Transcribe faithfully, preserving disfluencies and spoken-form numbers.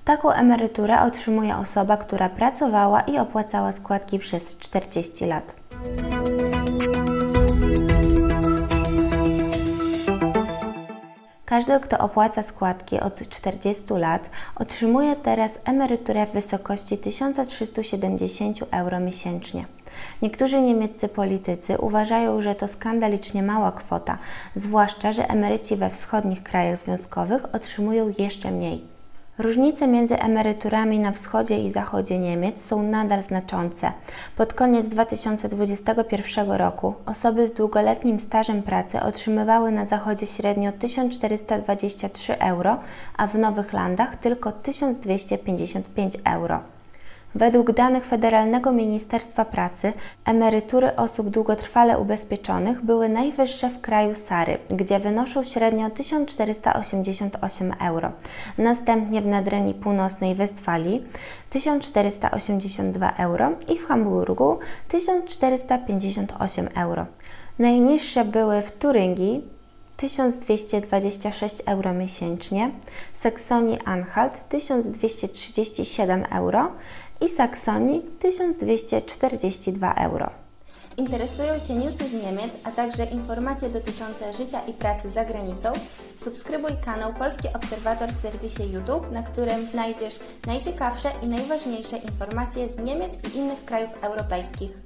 Taką emeryturę otrzymuje osoba, która pracowała i opłacała składki przez czterdzieści lat. Każdy, kto opłaca składki od czterdziestu lat, otrzymuje teraz emeryturę w wysokości tysiąc trzysta siedemdziesiąt euro miesięcznie. Niektórzy niemieccy politycy uważają, że to skandalicznie mała kwota, zwłaszcza że emeryci we wschodnich krajach związkowych otrzymują jeszcze mniej. Różnice między emeryturami na wschodzie i zachodzie Niemiec są nadal znaczące. Pod koniec dwa tysiące dwudziestego pierwszego roku osoby z długoletnim stażem pracy otrzymywały na zachodzie średnio tysiąc czterysta dwadzieścia trzy euro, a w Nowych Landach tylko tysiąc dwieście pięćdziesiąt pięć euro. Według danych Federalnego Ministerstwa Pracy emerytury osób długotrwale ubezpieczonych były najwyższe w kraju Sary, gdzie wynoszą średnio tysiąc czterysta osiemdziesiąt osiem euro. Następnie w Nadrenii Północnej Westfalii tysiąc czterysta osiemdziesiąt dwa euro i w Hamburgu tysiąc czterysta pięćdziesiąt osiem euro. Najniższe były w Turyngii tysiąc dwieście dwadzieścia sześć euro miesięcznie, Saksonii-Anhalt tysiąc dwieście trzydzieści siedem euro i Saksonii tysiąc dwieście czterdzieści dwa euro. Interesują Cię newsy z Niemiec, a także informacje dotyczące życia i pracy za granicą? Subskrybuj kanał Polski Obserwator w serwisie YouTube, na którym znajdziesz najciekawsze i najważniejsze informacje z Niemiec i innych krajów europejskich.